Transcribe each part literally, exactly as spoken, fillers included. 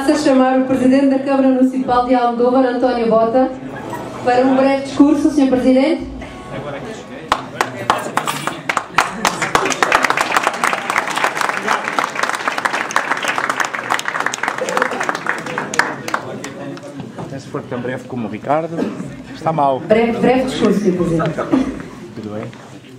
Passo a chamar o Presidente da Câmara Municipal de Almodóvar, António Bota, para um breve discurso, senhor Presidente. Se for tão breve como o Ricardo, está mal. Breve, breve discurso, senhor Presidente. Tudo bem?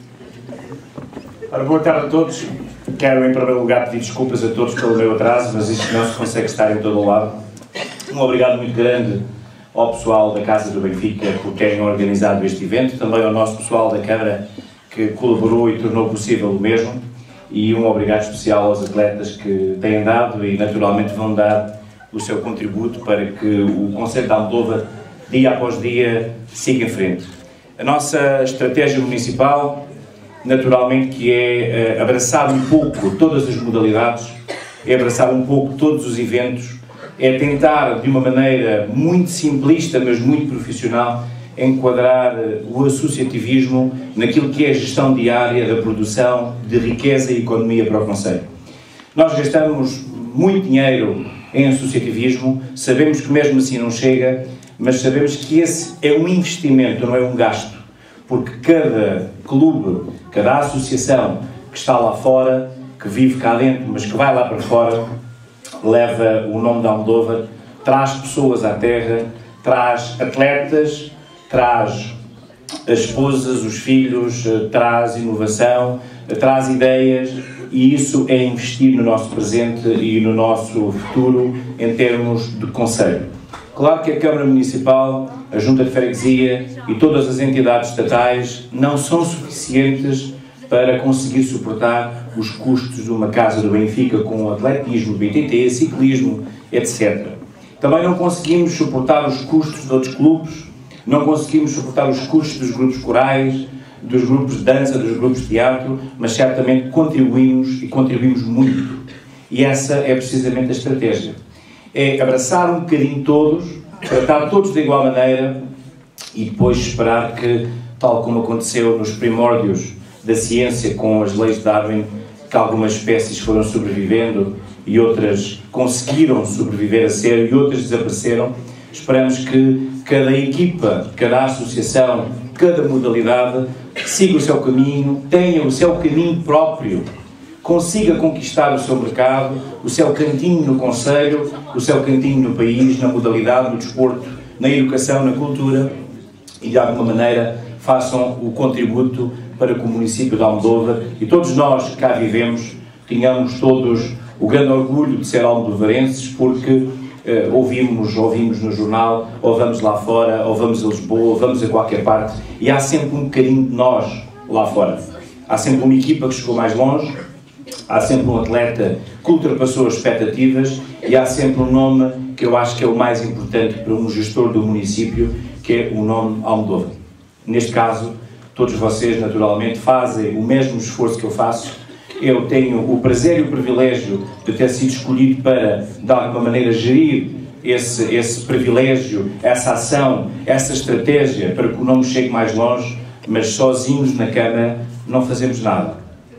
Ora, boa tarde a todos. Quero, em primeiro lugar, pedir desculpas a todos pelo meu atraso, mas isto não se consegue estar em todo o lado. Um obrigado muito grande ao pessoal da Casa do Benfica por terem organizado este evento, também ao nosso pessoal da Câmara que colaborou e tornou possível o mesmo, e um obrigado especial aos atletas que têm dado e, naturalmente, vão dar o seu contributo para que o Concelho de Almodóvar, dia após dia, siga em frente. A nossa estratégia municipal, naturalmente, que é uh, abraçar um pouco todas as modalidades, é abraçar um pouco todos os eventos, é tentar, de uma maneira muito simplista, mas muito profissional, enquadrar uh, o associativismo naquilo que é a gestão diária da produção de riqueza e economia para o Concelho. Nós gastamos muito dinheiro em associativismo, sabemos que mesmo assim não chega, mas sabemos que esse é um investimento, não é um gasto, porque cada clube, cada associação que está lá fora, que vive cá dentro, mas que vai lá para fora, leva o nome de Almodóvar, traz pessoas à terra, traz atletas, traz as esposas, os filhos, traz inovação, traz ideias, e isso é investir no nosso presente e no nosso futuro em termos de concelho. Claro que a Câmara Municipal, a Junta de Freguesia e todas as entidades estatais não são suficientes para conseguir suportar os custos de uma Casa do Benfica com atletismo, B T T, ciclismo, etcétera. Também não conseguimos suportar os custos de outros clubes, não conseguimos suportar os custos dos grupos corais, dos grupos de dança, dos grupos de teatro, mas certamente contribuímos e contribuímos muito. E essa é precisamente a estratégia. É abraçar um bocadinho todos, tratar todos de igual maneira e depois esperar que, tal como aconteceu nos primórdios da ciência com as leis de Darwin, que algumas espécies foram sobrevivendo e outras conseguiram sobreviver a sério e outras desapareceram, esperamos que cada equipa, cada associação, cada modalidade siga o seu caminho, tenha o seu caminho próprio, consiga conquistar o seu mercado, o seu cantinho no concelho, o seu cantinho no país, na modalidade, no desporto, na educação, na cultura, e de alguma maneira façam o contributo para que o município de Almodóvar e todos nós que cá vivemos tenhamos todos o grande orgulho de ser almodovarenses, porque Uh, ouvimos, ouvimos no jornal, ou vamos lá fora, ou vamos a Lisboa, ou vamos a qualquer parte, e há sempre um bocadinho de nós lá fora. Há sempre uma equipa que chegou mais longe, há sempre um atleta que ultrapassou as expectativas, e há sempre um nome que eu acho que é o mais importante para um gestor do município, que é o nome Almodóvar. Neste caso, todos vocês, naturalmente, fazem o mesmo esforço que eu faço. Eu tenho o prazer e o privilégio de ter sido escolhido para, de alguma maneira, gerir esse, esse privilégio, essa ação, essa estratégia para que o nome chegue mais longe, mas sozinhos na Câmara não fazemos nada.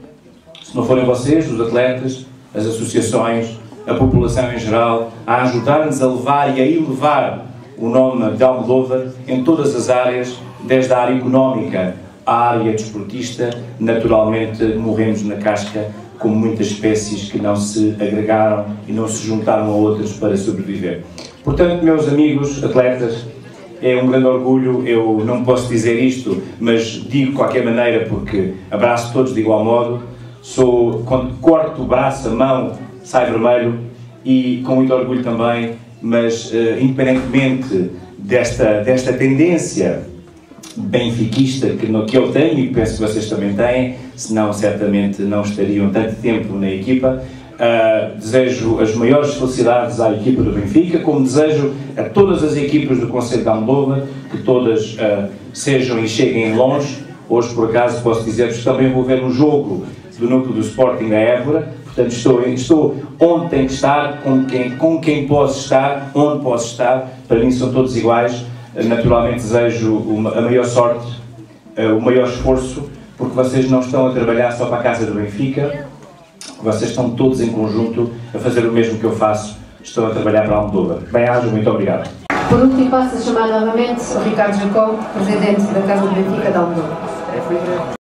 Se não forem vocês, os atletas, as associações, a população em geral, a ajudar-nos a levar e a elevar o nome de Almodóvar em todas as áreas, desde a área económica à área desportista, naturalmente morremos na casca como muitas espécies que não se agregaram e não se juntaram a outras para sobreviver. Portanto, meus amigos atletas, é um grande orgulho, eu não posso dizer isto, mas digo de qualquer maneira porque abraço todos de igual modo, sou, quando corto o braço, a mão, sai vermelho, e com muito orgulho também, mas uh, independentemente desta, desta tendência benfiquista que, no, que eu tenho e que penso que vocês também têm, senão certamente não estariam tanto tempo na equipa. Uh, desejo as maiores felicidades à equipa do Benfica, como desejo a todas as equipas do Concelho de Almodóvar, que todas uh, sejam e cheguem longe. Hoje, por acaso, posso dizer-vos que também vou ver um jogo do núcleo do Sporting a Évora, portanto estou, estou onde tenho que estar, com quem, com quem posso estar, onde posso estar, para mim são todos iguais. Naturalmente desejo uma, a maior sorte, uh, o maior esforço, porque vocês não estão a trabalhar só para a Casa do Benfica, vocês estão todos em conjunto a fazer o mesmo que eu faço estão a trabalhar para Almodóvar. Bem-aja, muito obrigado. Por último, passo a chamar novamente o Ricardo Jacó, presidente da Casa do Benfica de Almodóvar.